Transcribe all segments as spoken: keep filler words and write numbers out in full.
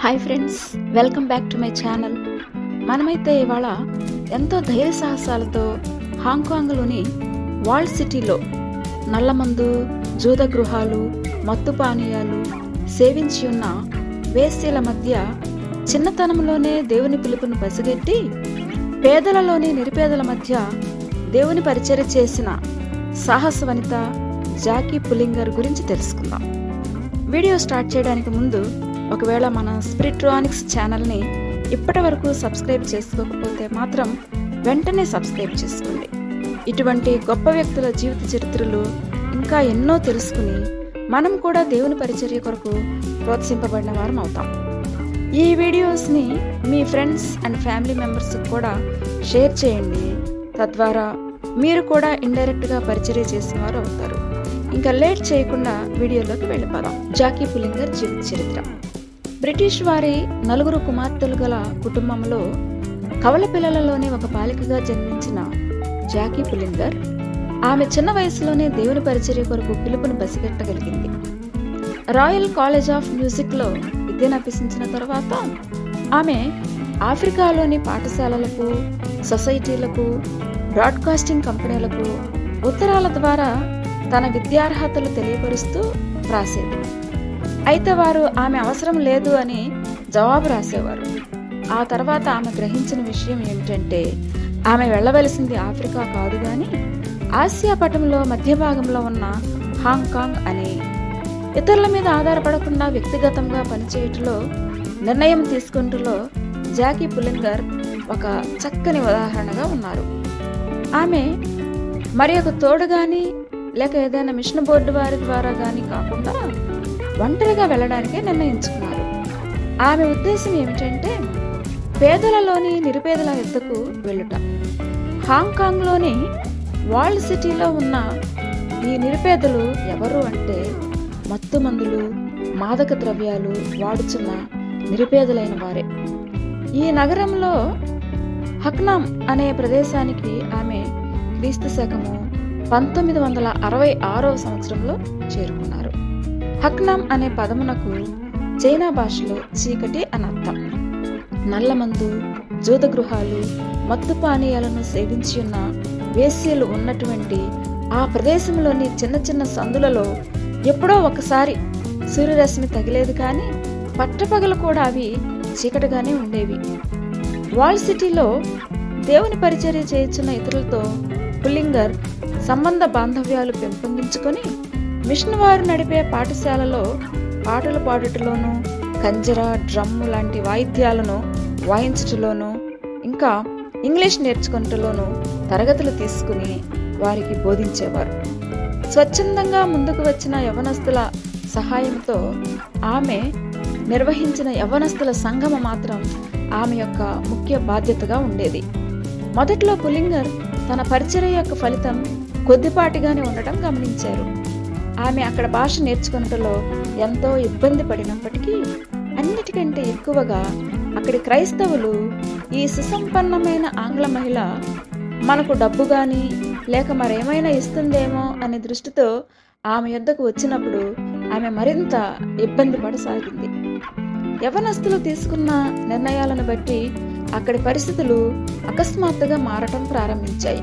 Hi friends, welcome back to my channel. మనమైతే ఇవాళ ఎంతో ధైర్య సాహసాలతో హాంకాంగ్లోని వాల్ సిటీలో నల్లమందు, జూద గృహాలు, మత్తు పానీయాలు సేవించి ఉన్న వేశ్యల మధ్య చిన్నతనంలోనే దేవుని పిలుపును పసిగట్టి పేదలలోని నిరుపేదల మధ్య దేవుని పరిచర్య చేసిన సాహస వనిత జాకీ పులింగర్ గురించి తెలుసుకుందాం. వీడియో స్టార్ట్ చేయడానికి ముందు ఒకవేళ మన స్పిరిట్రానిక్స్ ఛానల్ని ఇప్పటి వరకు సబ్స్క్రైబ్ చేసుకోకపోతే మాత్రం వెంటనే సబ్స్క్రైబ్ చేసుకోండి. ఇటువంటి గొప్ప వ్యక్తుల జీవిత చరిత్రలు ఇంకా ఎన్నో తెలుసుకుని మనం కూడా దేవుని పరిచర్య కొరకు ప్రోత్సహింపబడిన వారం అవుతాం. ఈ వీడియోస్ని మీ ఫ్రెండ్స్ అండ్ ఫ్యామిలీ మెంబర్స్కి కూడా షేర్ చేయండి. తద్వారా మీరు కూడా ఇండైరెక్ట్గా పరిచర్య చేసిన వారు అవుతారు. ఇంకా లేట్ చేయకుండా వీడియోలోకి వెళ్ళిపోదాం. జాకీ పులింగర్ జీవిత చరిత్ర. బ్రిటిష్ వారి నలుగురు కుమార్తెలు గల కుటుంబంలో కవల పిల్లలలోని ఒక బాలికగా జన్మించిన జాకీ పులింగర్ ఆమె చిన్న వయసులోనే దేవుని పరిచర్య కొరకు పిలుపును పసిగట్టగలిగింది. రాయల్ కాలేజ్ ఆఫ్ మ్యూజిక్లో విద్యను అభ్యసించిన తర్వాత ఆమె ఆఫ్రికాలోని పాఠశాలలకు, సొసైటీలకు, బ్రాడ్కాస్టింగ్ కంపెనీలకు ఉత్తరాల ద్వారా తన విద్యార్హతలు తెలియపరుస్తూ రాసేది. అయితే వారు ఆమె అవసరం లేదు అని జవాబు రాసేవారు. ఆ తర్వాత ఆమె గ్రహించిన విషయం ఏమిటంటే ఆమె వెళ్ళవలసింది ఆఫ్రికా కాదు కానీ ఆసియా పటంలో మధ్య భాగంలో ఉన్న హాంకాంగ్ అని. ఇతరుల మీద ఆధారపడకుండా వ్యక్తిగతంగా పనిచేయటంలో నిర్ణయం తీసుకుంటలో జాకీ పులింగర్ ఒక చక్కని ఉదాహరణగా ఉన్నారు. ఆమె మరి ఒక తోడు కానీ లేక ఏదైనా మిషన్ బోర్డు వారి ద్వారా కానీ కాకుండా ఒంటరిగా వెళ్ళడానికే నిర్ణయించుకున్నారు. ఆమె ఉద్దేశం ఏమిటంటే పేదలలోని నిరుపేదల ఎద్దకు వెళ్ళుట. హాంకాంగ్లోని వాల్ సిటీలో ఉన్న ఈ నిరుపేదలు ఎవరు అంటే మత్తు మందులు, మాదక ద్రవ్యాలు వాడుచున్న నిరుపేదలైన వారే. ఈ నగరంలో హక్నామ్ అనే ప్రదేశానికి ఆమె క్రీస్తు శకము పంతొమ్మిది వందల అరవై ఆరవ సంవత్సరంలో చేరుకున్నారు. హక్నామ్ అనే పదమునకు చైనా భాషలో చీకటి అని అర్థం. నల్లమందు, జూద గృహాలు, మత్తు పానీయాలను సేవించి ఉన్న వేశ్యలు ఉన్నటువంటి ఆ ప్రదేశంలోని చిన్న చిన్న సందులలో ఎప్పుడో ఒకసారి సూర్యరశ్మి తగిలేదు కానీ పట్టపగలు కూడా అవి చీకటిగానే ఉండేవి. వాల్ సిటీలో దేవుని పరిచర్య చేయించిన ఇతరులతో పులింగర్ సంబంధ బాంధవ్యాలు పెంపొందించుకొని మిషన్ వారు నడిపే పాఠశాలలో పాటలు పాడుటలోను, కంజర, డ్రమ్ము లాంటి వాయిద్యాలను వాయించటలోను, ఇంకా ఇంగ్లీష్ నేర్చుకున్నటలోను తరగతులు తీసుకుని వారికి బోధించేవారు. స్వచ్ఛందంగా ముందుకు వచ్చిన యవనస్తుల సహాయంతో ఆమె నిర్వహించిన యవనస్తుల సంఘం మాత్రం ఆమె యొక్క ముఖ్య బాధ్యతగా ఉండేది. మొదట్లో పులింగర్ తన పరిచర్య యొక్క ఫలితం కొద్దిపాటిగానే ఉండటం గమనించారు. ఆమె అక్కడ భాష నేర్చుకున్నటలో ఎంతో ఇబ్బంది పడినప్పటికీ అన్నిటికంటే ఎక్కువగా అక్కడి క్రైస్తవులు ఈ సుసంపన్నమైన ఆంగ్ల మహిళ మనకు డబ్బు కానీ లేక మరేమైనా ఇస్తుందేమో అనే దృష్టితో ఆమె యొద్దకు వచ్చినప్పుడు ఆమె మరింత ఇబ్బంది పడసాగింది. యవనస్తులు తీసుకున్న నిర్ణయాలను బట్టి అక్కడి పరిస్థితులు అకస్మాత్తుగా మారటం ప్రారంభించాయి.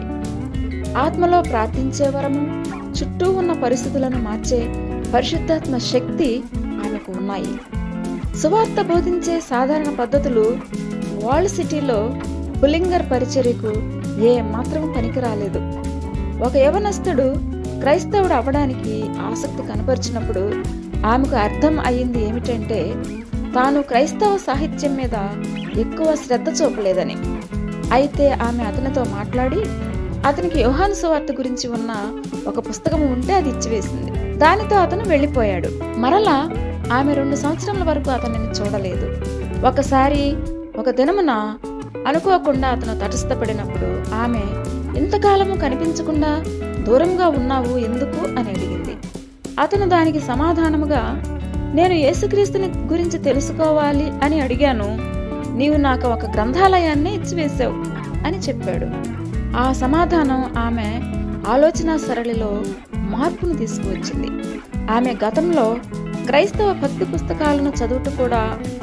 ఆత్మలో ప్రార్థించే వరము, చుట్టూ ఉన్న పరిస్థితులను మార్చే పరిశుద్ధాత్మ శక్తి ఆమెకు ఉన్నాయి. సువార్త బోధించే సాధారణ పద్ధతులు వాల్ సిటీలో పులింగర్ పరిచర్యకు ఏ మాత్రం పనికిరాలేదు. ఒక యవనస్తుడు క్రైస్తవుడు అవ్వడానికి ఆసక్తి కనపరిచినప్పుడు ఆమెకు అర్థం అయ్యింది ఏమిటంటే తాను క్రైస్తవ సాహిత్యం మీద ఎక్కువ శ్రద్ధ చూపలేదని. అయితే ఆమె అతనితో మాట్లాడి అతనికి యోహాను సువార్త గురించి ఉన్న ఒక పుస్తకం ఉంటే అది ఇచ్చివేసింది. దానితో అతను వెళ్ళిపోయాడు. మరలా ఆమె రెండు సంవత్సరాల వరకు అతనిని చూడలేదు. ఒకసారి ఒక దినమున అనుకోకుండా అతను తటస్థపడినప్పుడు ఆమె ఇంతకాలము కనిపించకుండా దూరంగా ఉన్నావు ఎందుకు అని అడిగింది. అతను దానికి సమాధానముగా, నేను యేసుక్రీస్తుని గురించి తెలుసుకోవాలి అని అడిగాను, నీవు నాకు ఒక గ్రంథాలయాన్నే ఇచ్చివేశావు అని చెప్పాడు. ఆ సమాధానం ఆమె ఆలోచన సరళిలో మార్పును తీసుకువచ్చింది. ఆమె గతంలో క్రైస్తవ భక్తి పుస్తకాలను చదువుట కూడా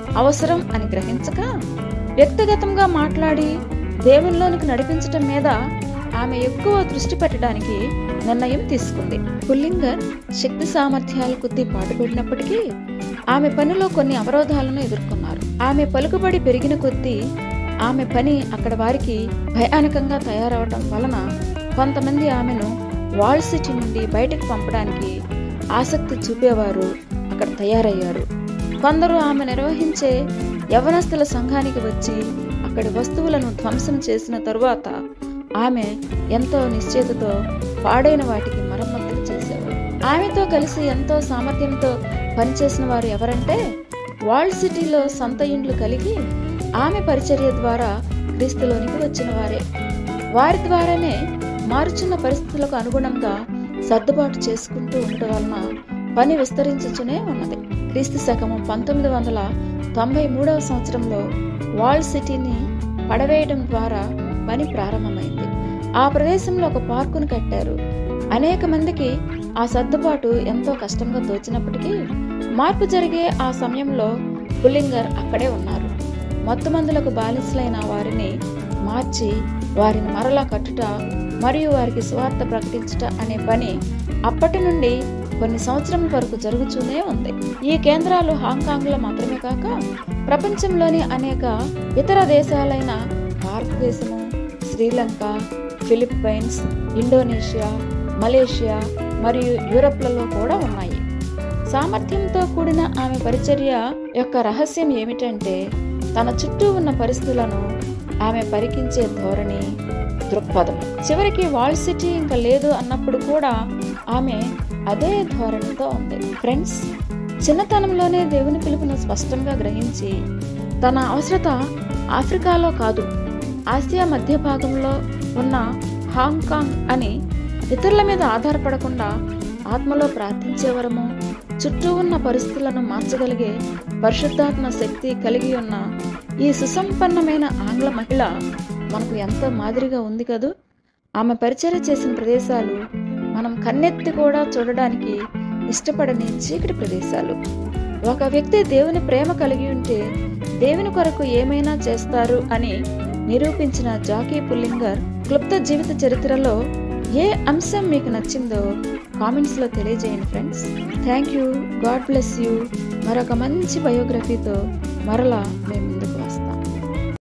అవసరం అని గ్రహించక వ్యక్తిగతంగా మాట్లాడి దేవునిలోనికి నడిపించటం మీద ఆమె ఎక్కువ దృష్టి పెట్టడానికి నిర్ణయం తీసుకుంది. పుల్లింగర్ శక్తి సామర్థ్యాల కొద్దీ పాటుపడినప్పటికీ ఆమె పనిలో కొన్ని అవరోధాలను ఎదుర్కొన్నారు. ఆమె పలుకుబడి పెరిగిన కొద్దీ ఆమె పని అక్కడ వారికి భయానకంగా తయారవటం వలన కొంతమంది ఆమెను వాల్ సిటీ నుండి బయటకు పంపడానికి ఆసక్తి చూపేవారు అక్కడ తయారయ్యారు. కొందరు ఆమె నిర్వహించే యవనస్తుల సంఘానికి వచ్చి అక్కడి వస్తువులను ధ్వంసం చేసిన తరువాత ఆమె ఎంతో నిశ్చయతతో పాడైన వాటికి మరమ్మతులు చేసేవారు. ఆమెతో కలిసి ఎంతో సామర్థ్యంతో పనిచేసిన వారు ఎవరంటే వాల్ సిటీలో సొంత ఇండ్లు కలిగి ఆమె పరిచర్య ద్వారా క్రీస్తులోనికి వచ్చిన వారే. వారి ద్వారానే మారుచున్న పరిస్థితులకు అనుగుణంగా సర్దుబాటు చేసుకుంటూ ఉండటం వలన పని విస్తరించుచునే ఉన్నది. క్రీస్తు శకము పంతొమ్మిది వందల తొంభై మూడవ సంవత్సరంలో వాల్ సిటీని పడవేయడం ద్వారా పని ప్రారంభమైంది. ఆ ప్రదేశంలో ఒక పార్కును కట్టారు. అనేక మందికి ఆ సర్దుబాటు ఎంతో కష్టంగా తోచినప్పటికీ మార్పు జరిగే ఆ సమయంలో పుల్లింగర్ అక్కడే ఉన్నారు. మత్తుమందులకు బానిసలైన వారిని మార్చి వారిని మరలా కట్టుట మరియు వారికి సువార్త ప్రకటించుట అనే పని అప్పటి నుండి కొన్ని సంవత్సరాల వరకు జరుగుతూనే ఉంది. ఈ కేంద్రాలు హాంకాంగ్లో మాత్రమే కాక ప్రపంచంలోని అనేక ఇతర దేశాలైన భారతదేశము, శ్రీలంక, ఫిలిప్పైన్స్, ఇండోనేషియా, మలేషియా మరియు యూరప్లలో కూడా ఉన్నాయి. సామర్థ్యంతో కూడిన ఆమె పరిచర్య యొక్క రహస్యం ఏమిటంటే తన చుట్టూ ఉన్న పరిస్థితులను ఆమె పరికించే ధోరణి, దృక్పథం. చివరికి వాల్ సిటీ ఇంకా లేదు అన్నప్పుడు కూడా ఆమె అదే ధోరణితో ఉంది. ఫ్రెండ్స్, చిన్నతనంలోనే దేవుని పిలుపును స్పష్టంగా గ్రహించి తన అవసరత ఆఫ్రికాలో కాదు, ఆసియా మధ్య భాగంలో ఉన్న హాంకాంగ్ అని ఇతరుల మీద ఆధారపడకుండా ఆత్మలో ప్రార్థించేవరము, చుట్టూ ఉన్న పరిస్థితులను మార్చగలిగే పరిశుద్ధాత్మ శక్తి కలిగి ఉన్న ఈ సుసంపన్నమైన ఆంగ్ల మహిళ మనకు ఎంతో మాదిరిగా ఉంది కదూ. ఆమె పరిచర్య చేసిన ప్రదేశాలు మనం కన్నెత్తి కూడా చూడడానికి ఇష్టపడని చీకటి ప్రదేశాలు. ఒక వ్యక్తి దేవుని ప్రేమ కలిగి ఉంటే దేవుని కొరకు ఏమైనా చేస్తారు అని నిరూపించిన జాకీ పుల్లింగర్ క్లుప్త జీవిత చరిత్రలో ఏ అంశం మీకు నచ్చిందో కామెంట్స్లో తెలియజేయండి friends. Thank you. God bless you. మరొక మంచి బయోగ్రఫీతో మరలా మేము ముందుకు